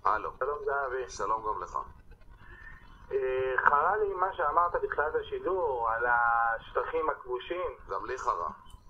הלו. שלום זהבי. שלום גם לך. חרה לי מה שאמרת בתחילת השידור על השטחים הכבושים. גם לי חרה.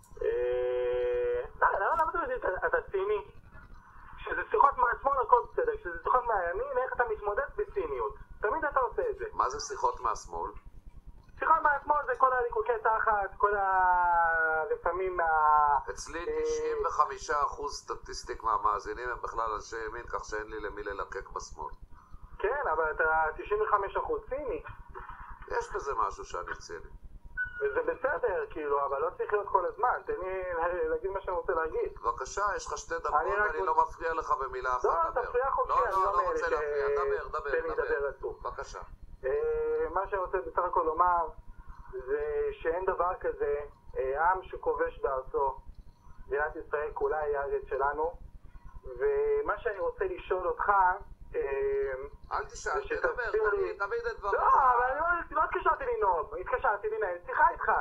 למה אתה ציני? כשזה שיחות מהשמאל הכל בסדר, כשזה שיחות מהימין, איך אתה מתמודד בציניות? תמיד אתה עושה את זה. מה זה שיחות מהשמאל? שיחות מהשמאל זה כל הליקוקי תחת, כל לפעמים אצלי 95% סטטיסטיק מהמאזינים הם בכלל אנשי ימין, כך שאין לי למי ללקק בשמאל. כן, אבל אתה 95% ציני. יש בזה משהו שאני ציני. וזה בסדר, כאילו, אבל לא צריך להיות כל הזמן. תן לי להגיד מה שאני רוצה להגיד. בבקשה, יש לך 2 דקות, אני לא מפריע לך במילה אחת. לא, תפריע חופשי, אני לא רוצה להפריע, דבר. בבקשה. מה שאני רוצה בסך הכל לומר זה שאין דבר כזה עם שכובש בארצו. מדינת ישראל כולה היא הארץ שלנו, ומה שאני רוצה לשאול אותך, אל תשאל, תדבר, תמיד את דבר. לא, אבל אני לא התקשרתי לנאום, התקשרתי לנהל שיחה איתך.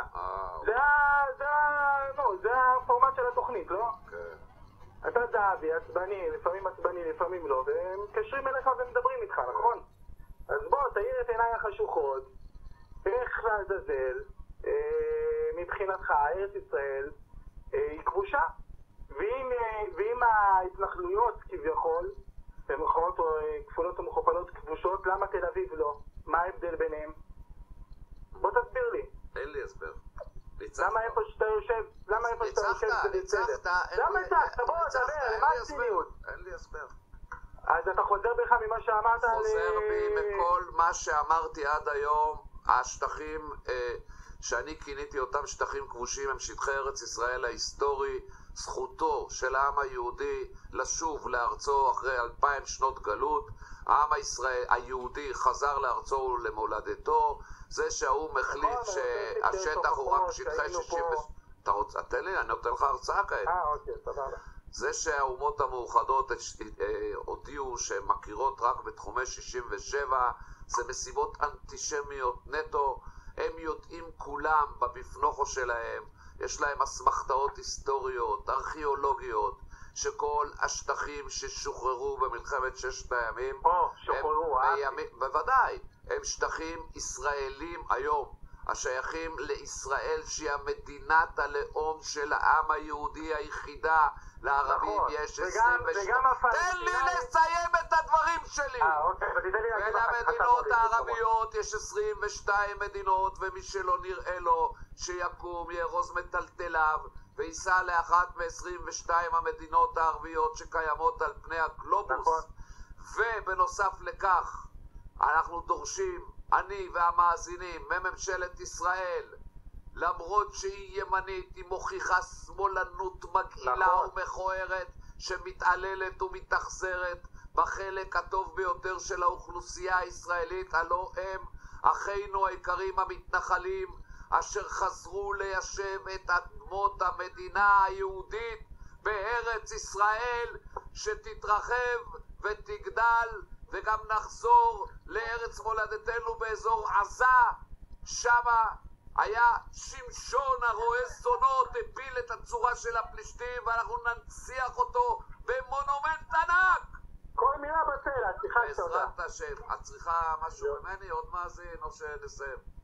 זה הפורמט של התוכנית, לא? כן. אתה זהבי, עצבני, לפעמים לא, והם מתקשרים אליך ומדברים איתך, נכון? אז בוא, תאיר את עיניי החשוכות, איך לעזאזל, מבחינתך, ארץ ישראל היא כבושה, ואם ההתנחלויות כביכול, במרכאות כפולות ומכופלות כבושות, למה תל אביב לא? מה ההבדל ביניהם? בוא תסביר לי. אין לי הסבר. למה איפה שאתה יושב, זה בסדר? למה הצחת? בוא, דבר, מה הציניות? אין לי הסבר. אז אתה חוזר בך ממה שאמרת על... חוזר בי מכל מה שאמרתי עד היום. השטחים שאני כיניתי אותם שטחים כבושים הם שטחי ארץ ישראל ההיסטורי. זכותו של העם היהודי לשוב לארצו אחרי 2000 שנות גלות. העם היהודי חזר לארצו ולמולדתו. זה שהאום החליט שהשטח הוא רק שטחי 60... תן לי, אני נותן לך הרצאה כעת. אוקיי, סבבה. זה שהאומות המאוחדות הודיעו שהן מכירות רק בתחומי 67, זה מסיבות אנטישמיות נטו. הם יודעים כולם בבפנוכו שלהם, יש להם אסמכתאות היסטוריות, ארכיאולוגיות, שכל השטחים ששוחררו במלחמת ששת הימים, בוודאי, הם שטחים ישראלים היום, השייכים לישראל שהיא המדינת הלאום של העם היהודי היחידה. לערבים יש 22... תן לי לסיים את הדברים שלי. ולמדינות הערביות יש 22 מדינות, ומי שלא נראה לו שיקום יארוז מטלטליו וייסע לאחת מ-22 המדינות הערביות שקיימות על פני הגלובוס. ובנוסף לכך אנחנו דורשים, אני והמאזינים, מממשלת ישראל, למרות שהיא ימנית, היא מוכיחה שמאלנות מגעילה ומכוערת שמתעללת ומתאכזרת בחלק הטוב ביותר של האוכלוסייה הישראלית, הלא הם אחינו היקרים המתנחלים אשר חזרו ליישב את אדמות המדינה היהודית בארץ ישראל, שתתרחב ותגדל, וגם נחזור לארץ מולדתנו באזור עזה. שמה היה שמשון הרועה זונות, הפיל את הצורה של הפלישתים, ואנחנו ננציח אותו במונומנט ענק. כל מילה בצל, את צריכה בעזרת השם. את צריכה משהו ממני? עוד מאזין או שנסיים?